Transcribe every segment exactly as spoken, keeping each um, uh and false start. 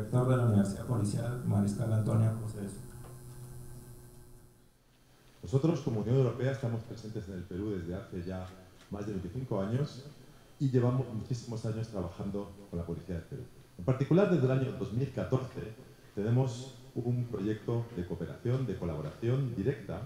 rector de la Universidad Policial, Mariscal Antonio José de Sucre. Nosotros, como Unión Europea, estamos presentes en el Perú desde hace ya más de veinticinco años y llevamos muchísimos años trabajando con la Policía del Perú. En particular, desde el año dos mil catorce, tenemos un proyecto de cooperación, de colaboración directa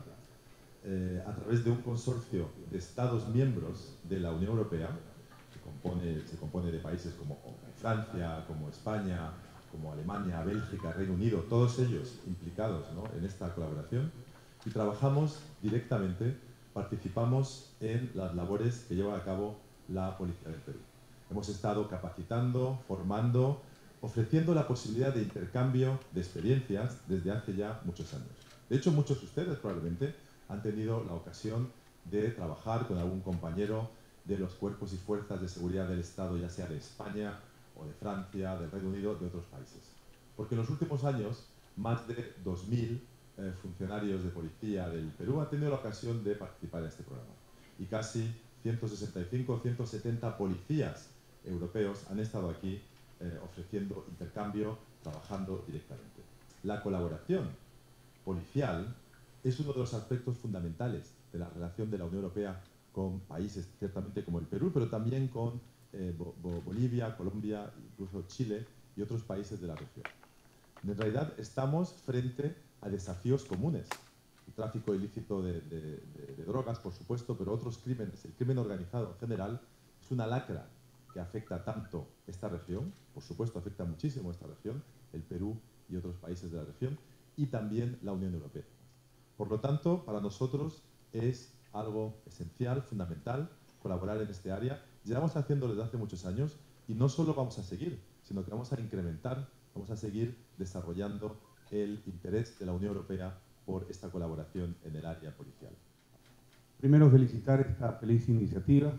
eh, a través de un consorcio de Estados miembros de la Unión Europea, que compone, se compone de países como Francia, como España, como Alemania, Bélgica, Reino Unido, todos ellos implicados, ¿no?, en esta colaboración, y trabajamos directamente, participamos en las labores que lleva a cabo la Policía del Perú. Hemos estado capacitando, formando, ofreciendo la posibilidad de intercambio de experiencias desde hace ya muchos años. De hecho, muchos de ustedes probablemente han tenido la ocasión de trabajar con algún compañero de los cuerpos y fuerzas de seguridad del Estado, ya sea de España o de Francia, del Reino Unido, de otros países. Porque en los últimos años, más de dos mil eh, funcionarios de policía del Perú han tenido la ocasión de participar en este programa. Y casi ciento sesenta y cinco o ciento setenta policías europeos han estado aquí eh, ofreciendo intercambio, trabajando directamente. La colaboración policial es uno de los aspectos fundamentales de la relación de la Unión Europea con países, ciertamente como el Perú, pero también con eh, Bo Bo Bolivia, Colombia, incluso Chile y otros países de la región. En realidad estamos frente a desafíos comunes. El tráfico ilícito de, de, de, de drogas, por supuesto, pero otros crímenes. El crimen organizado en general es una lacra que afecta tanto esta región, por supuesto afecta muchísimo esta región, el Perú y otros países de la región, y también la Unión Europea. Por lo tanto, para nosotros es algo esencial, fundamental, colaborar en este área. Llevamos haciéndolo desde hace muchos años y no solo vamos a seguir, sino que vamos a incrementar, vamos a seguir desarrollando el interés de la Unión Europea por esta colaboración en el área policial. Primero, felicitar esta feliz iniciativa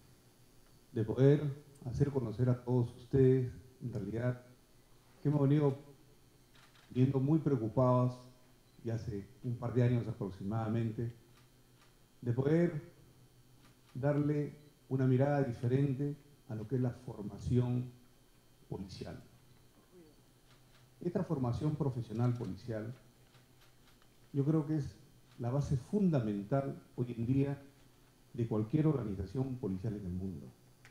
de poder hacer conocer a todos ustedes, en realidad, que hemos venido viendo muy preocupados, y hace un par de años aproximadamente, de poder darle una mirada diferente a lo que es la formación policial. Esta formación profesional policial, yo creo que es la base fundamental hoy en día de cualquier organización policial en el mundo.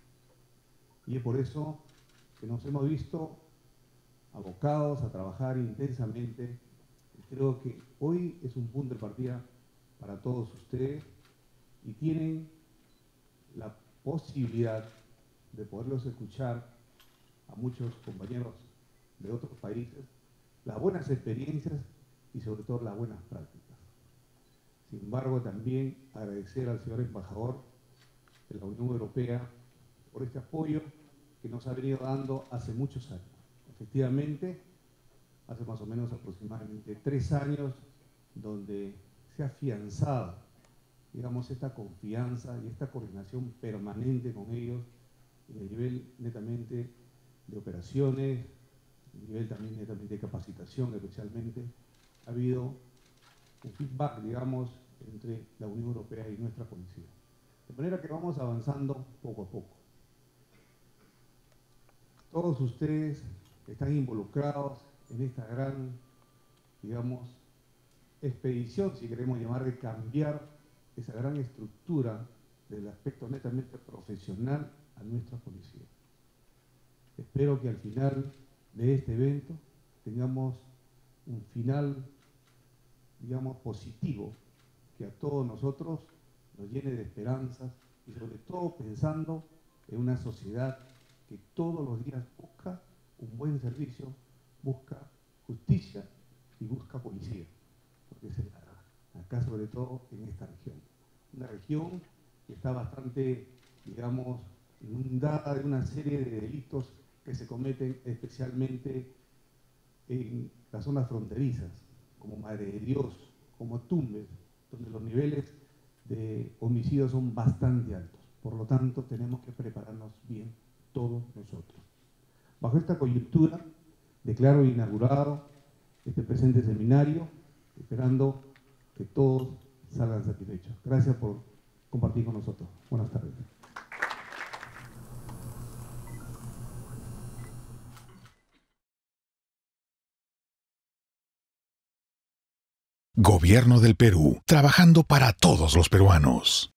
Y es por eso que nos hemos visto abocados a trabajar intensamente. Creo que hoy es un punto de partida para todos ustedes y tienen la posibilidad de poderlos escuchar a muchos compañeros de otros países, las buenas experiencias y sobre todo las buenas prácticas. Sin embargo, también agradecer al señor embajador de la Unión Europea por este apoyo que nos ha venido dando hace muchos años. Efectivamente, hace más o menos aproximadamente tres años, donde se ha afianzado, digamos, esta confianza y esta coordinación permanente con ellos, y a nivel netamente de operaciones, a nivel también netamente de capacitación, especialmente, ha habido un feedback, digamos, entre la Unión Europea y nuestra policía. De manera que vamos avanzando poco a poco. Todos ustedes están involucrados en esta gran, digamos, expedición, si queremos llamar, de cambiar esa gran estructura del aspecto netamente profesional a nuestra policía. Espero que al final de este evento tengamos un final, digamos, positivo, que a todos nosotros nos llene de esperanzas y sobre todo pensando en una sociedad que todos los días busca un buen servicio, busca justicia y busca policía, porque es la, acá sobre todo en esta región. Una región que está bastante, digamos, inundada de una serie de delitos que se cometen especialmente en las zonas fronterizas, como Madre de Dios, como Tumbes, donde los niveles de homicidios son bastante altos. Por lo tanto, tenemos que prepararnos bien todos nosotros. Bajo esta coyuntura, declaro inaugurado este presente seminario, esperando que todos salgan satisfechos. Gracias por compartir con nosotros. Buenas tardes. Gobierno del Perú, trabajando para todos los peruanos.